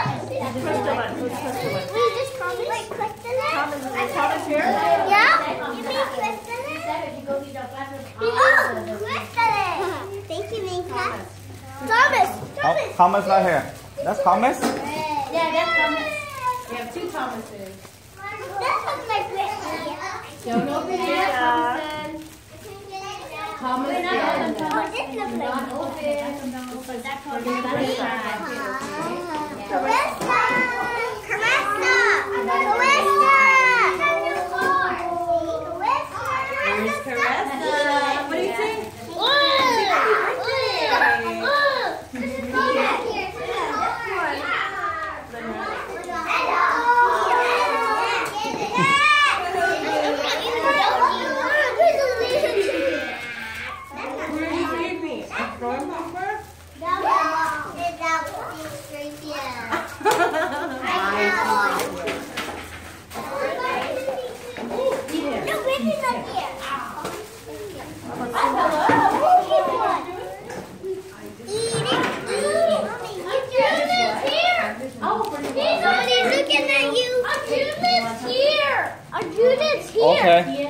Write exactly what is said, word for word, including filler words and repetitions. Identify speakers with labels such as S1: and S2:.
S1: Crystalline. Who's Crystalline?
S2: Wait, this Thomas? Wait, Crystalline?
S1: Thomas, is Thomas here?
S2: Yeah? You mean Crystalline? Oh, Crystalline. Thank you, Minka. Thomas. Thomas.
S3: Thomas not here. That's Thomas?
S2: Yeah, that's Thomas.
S1: We have two Thomases.
S2: This was my Crystalline.
S1: Don't open it, Thomason. Thomas.
S2: Oh, this looks like
S1: Not open.
S2: Carissa! Carissa! Carissa!
S1: Here's Caressa. What do you think?
S2: Somebody's looking at you. Arjuna's here. Arjuna's here.
S3: Okay.